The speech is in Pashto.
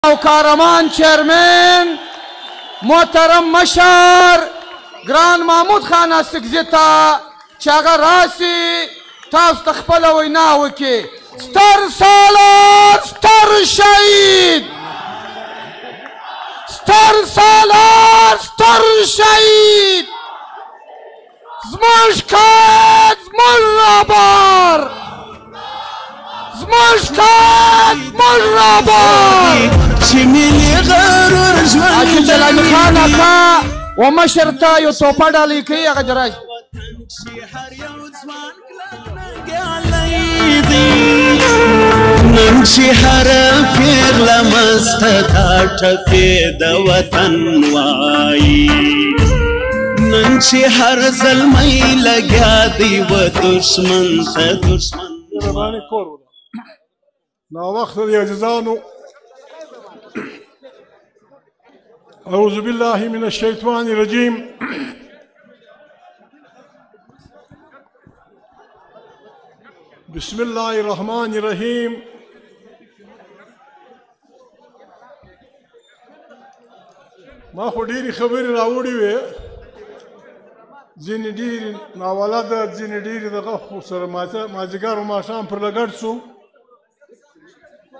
او کارمان چیرمن محترم مشر ګران محمود خان استکزي ته چې هغه راسي تاسو ته خپله وینا وکړي. ستر سالار ستر شهید، ستر سالار ستر شهید، زموږ قائد زموږ رهبر، زموږ قائد زموږ رهبر حاجي جلال خان اکا و مشر ته یو توپه ډالۍ کوي هغه دې راشي. نن چې هر پیغله مسته تا ټپې د وطن وایي، نن چې هر زلمی لګیا دی و دشمن ته دشمن ناوخت دی عزیزانو. اعوذ بالله من الشیطان الرجیم. بسم الله الرحمن الرحیم. ما خو ډېرې خبرې راوړې وې، ځینې ډېرې ناولده، ځینې ډېرې دغه خو سره مازدیګر و ماښام پر لګډ شو.